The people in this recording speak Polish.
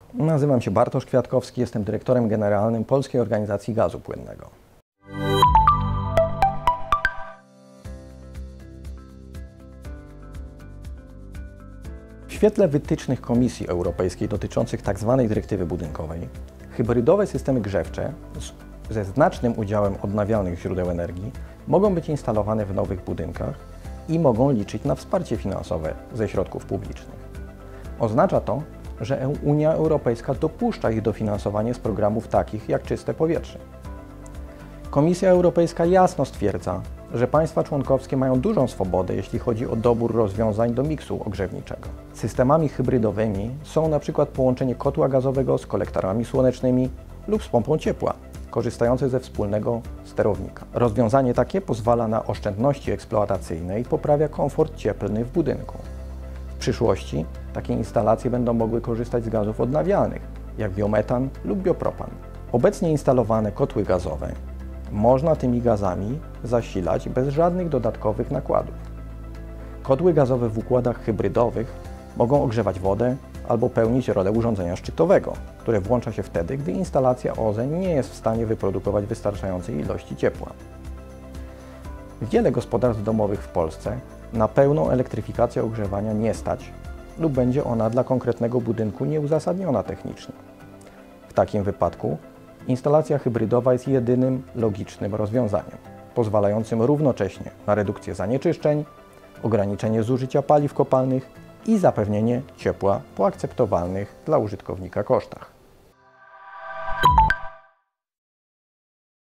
Nazywam się Bartosz Kwiatkowski, jestem dyrektorem generalnym Polskiej Organizacji Gazu Płynnego. W świetle wytycznych Komisji Europejskiej dotyczących tzw. dyrektywy budynkowej, hybrydowe systemy grzewcze ze znacznym udziałem odnawialnych źródeł energii mogą być instalowane w nowych budynkach i mogą liczyć na wsparcie finansowe ze środków publicznych. Oznacza to, że Unia Europejska dopuszcza ich dofinansowanie z programów takich jak Czyste Powietrze. Komisja Europejska jasno stwierdza, że państwa członkowskie mają dużą swobodę, jeśli chodzi o dobór rozwiązań do miksu ogrzewniczego. Systemami hybrydowymi są np. połączenie kotła gazowego z kolektorami słonecznymi lub z pompą ciepła, korzystające ze wspólnego sterownika. Rozwiązanie takie pozwala na oszczędności eksploatacyjne i poprawia komfort cieplny w budynku. W przyszłości takie instalacje będą mogły korzystać z gazów odnawialnych, jak biometan lub biopropan. Obecnie instalowane kotły gazowe można tymi gazami zasilać bez żadnych dodatkowych nakładów. Kotły gazowe w układach hybrydowych mogą ogrzewać wodę albo pełnić rolę urządzenia szczytowego, które włącza się wtedy, gdy instalacja OZE nie jest w stanie wyprodukować wystarczającej ilości ciepła. Wiele gospodarstw domowych w Polsce na pełną elektryfikację ogrzewania nie stać lub będzie ona dla konkretnego budynku nieuzasadniona technicznie. W takim wypadku instalacja hybrydowa jest jedynym logicznym rozwiązaniem, pozwalającym równocześnie na redukcję zanieczyszczeń, ograniczenie zużycia paliw kopalnych i zapewnienie ciepła po akceptowalnych dla użytkownika kosztach.